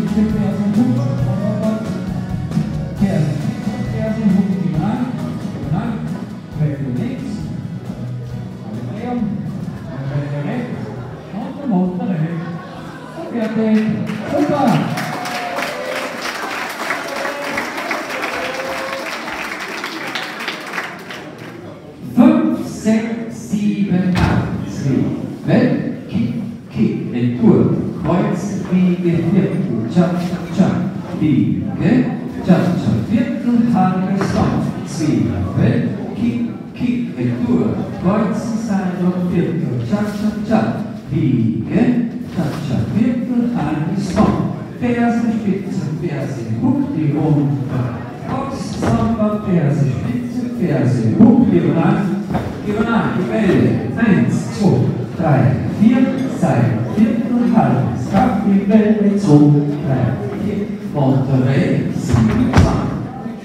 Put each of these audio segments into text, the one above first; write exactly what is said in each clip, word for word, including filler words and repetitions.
Spitze, Ferse, Hut, Vorderrad, Ferse, Spitze, Ferse, Hut, Diagonal, Diagonal, Wende links, Drehung, Wende rechts, und dann unter rechts. Und fertig. Super! fünf, sechs, sieben, acht, zwei, Kick, Kick, Retour, Kreuz, Biege, Viertel, Tschak, Tschak, Tschak, Biege, Tschak, Tschak, Viertel, halbe Stop, zwei, Kick, Kick, Retour, Kreuzen, Seil und Viertel, Tschak, Tschak, Tschak, Biege, Tschak, Tschak, Viertel, halbe Stop, Ferse, Spitze, Ferse, Hook, die runter, Box, Samba, Ferse, Spitze, Ferse, Hook, Diagonal, Diagonal, die Welle, eins, zwei, drei, vier, Seil, Viertel, halbes, Kraft, die Welle, zwei, drei, vier, Monterey, sieben, zwanzig.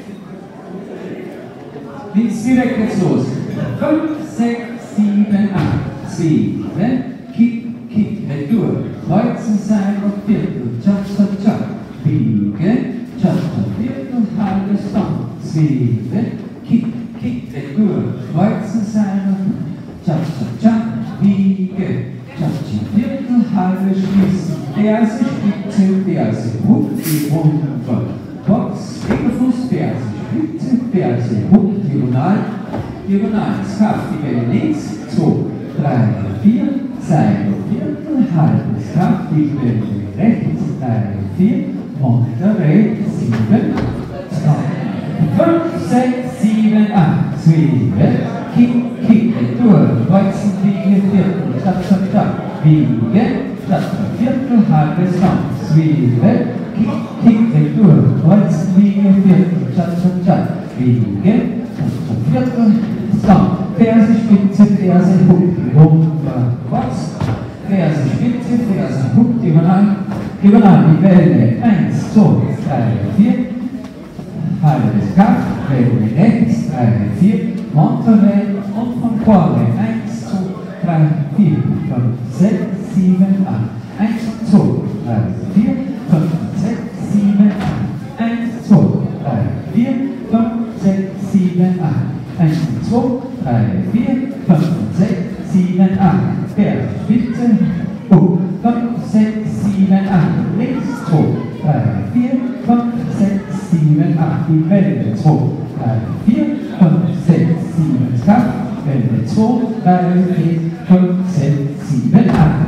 Links direkt jetzt los. fünf, sechs, sieben, acht, zwei, Kick, Kick, Retour, Kreuzen, Seil und Viertel, Tschak, Tschak, Tschak, Biege, Tschak, Tschak, Viertel, halbes, Stop, zwei, Kick, Kick, Retour, Kreuzen, Seil und Tschak, Tschak, Tschak, Biege, Tschak, Tschak, Viertel, halbe, Schließen, Ferse, Spitze, Ferse, Hook, die runter, Box, Hinterfuß, Ferse, Spitze, Ferse, Hook, Diagonal, Diagonal, Skaft, die Welle links, zwei, drei, vier, Seil, Viertel, halbes, Kraft, die Welle rechts, drei, vier, Monterey, sieben, fünf, sechs, sieben, acht, zwei, Kick, Kick, Retour, Kreuzen, Biege, Viertel, Tschak, Tschak, Tschak, Biege, Tschak, Tschak, Viertel, halbes, Stop, zwei, Kick, Kick, Retour, Kreuzen, Biege, Viertel, Tschak, Tschak, Tschak, Biege, Tschak, Tschak, Viertel, Stop, Ferse, Spitze, Ferse, Hook, runter, Box, Ferse, Spitze, Ferse, Hook, Diagonal, Diagonal, die Welle, eins, zwei, drei, vier, halbes Kraft, Welle rechts, drei, vier, Monterey und von vorne, eins, zwei, drei, vier, fünf, sechs, sieben, acht, eins, zwei, drei, vier, fünf, sechs, sieben, acht, eins, zwei, drei, vier, fünf, sechs, sieben, acht, eins, zwei, drei, vier, fünf, sechs, sieben, acht, Ferse, Spitze, Hook, fünf, sechs, sieben, acht, links, zwei, drei, vier, fünf, sechs, sieben, acht, die Welle, zwei, drei, vier, fünf, sechs, sieben, Kraft, Welle, zwei, drei, vier, fünf, sechs, sieben, acht.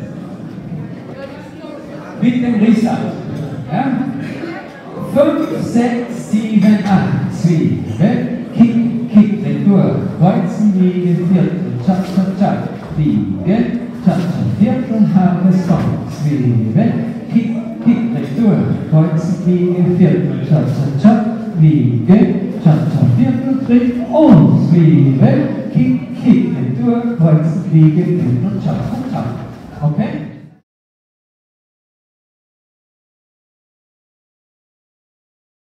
Mit dem Restart. Ja? fünf, sechs, sieben, acht, zwei, Kick, Kick, Retour, Kreuzen, Biege, Viertel, Tschak, Tschak, Tschak, Biege, Tschak, Tschak, Viertel, halbes, Stop, zwei, Kick, Kick, Retour, Kreuzen, Biege, Viertel, Tschak, Tschak, Tschak, Biege, Tschak, Tschak, Viertel, Tritt und zwei, Kick, Kick, Retour, Kreuzen, Biege, Viertel, Tschak, Tschak, Tschak. Okay?